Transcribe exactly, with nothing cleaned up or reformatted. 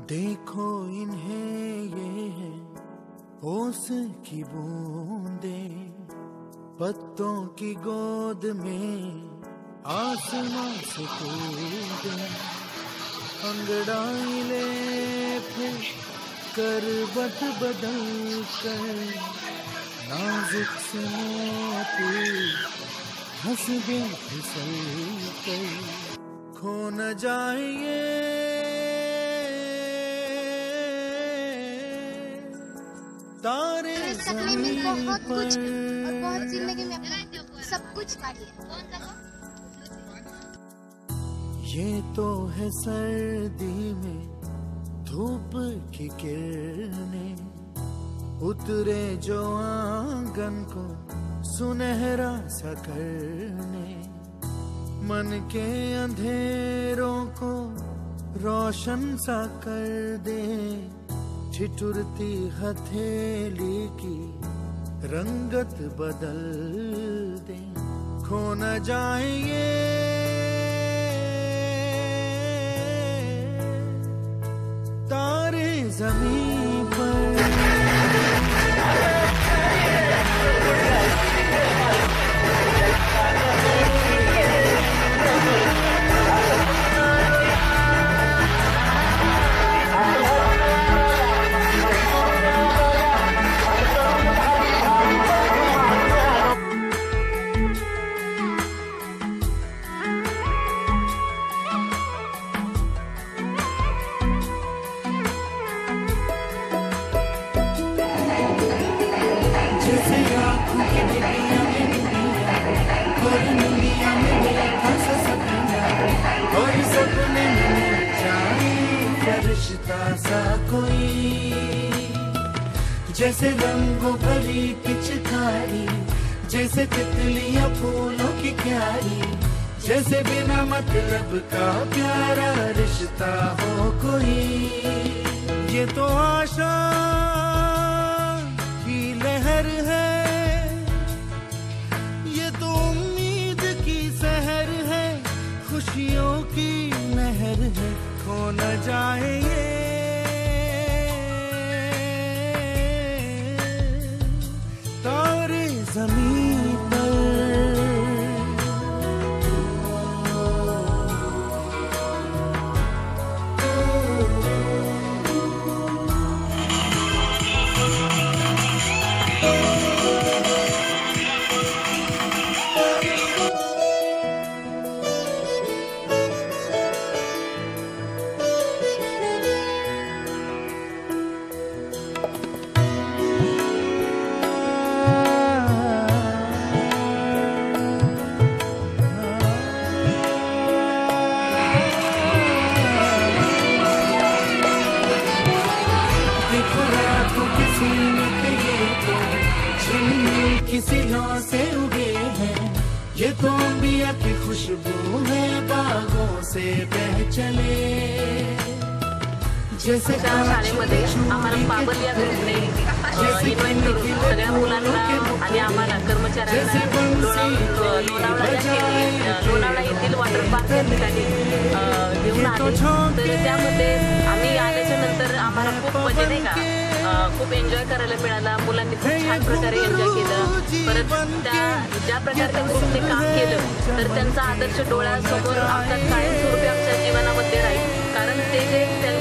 देखो इन्हें ये है ओस की बूंदे, पत्तों की गोद में आसमां से कूदे, अंगड़ाई ले फिर करवट बदल कर, नाजुक से मोती हंस दे फिसल कर, खो न जाए ये तारे ज़मीन बहुत पर। कुछ और बहुत जिंदगी में सब कुछ पा लिया। ये तो है सर्दी में धूप की किरणें, उतरे जो आंगन को सुनहरा सा करने, मन के अंधेरों को रोशन सा कर दे, ठिठुरती हथेली की रंगत बदल दे, खो न जाए ये तारे ज़मीन पर। सा कोई जैसे रंगों भरी पिचकारी, जैसे तितलियां फूलों की क्यारी, जैसे बिना मतलब का प्यारा रिश्ता हो कोई। ये तो आशा की लहर है, ये तो उम्मीद की सहर है, खुशियों की लहर है, खो न जाए ये तारे ज़मीन पर। किसी लौ से उगे हैं, ये तो अंबिया की खुशबू है, बागों से बह चले, जैसे शाळेमध्ये आम्हाला पाबल या ग्रुपने इन्व्हाइट करून सगळ्या मुलांना आणि आम्हाला कर्मचाऱ्यांना लोणावळा लोणावळा येथील वॉटर पार्क या ठिकाणी घेऊन आले। तर त्यामध्ये आम्ही आल्याच्या नंतर आम्हाला खूप म्हणजे नाही का खूप एन्जॉय करायला मिळाला, मुलांनी खूप छान प्रकारे एन्जॉय केलं। परत त्या ज्या प्रकारे त्या ग्रुपने काम केलं तर त्यांचा आदर्श डोळ्यासमोर आमचा कायमस्वरूपी आमच्या जीवनामध्ये राहील, कारण ते जे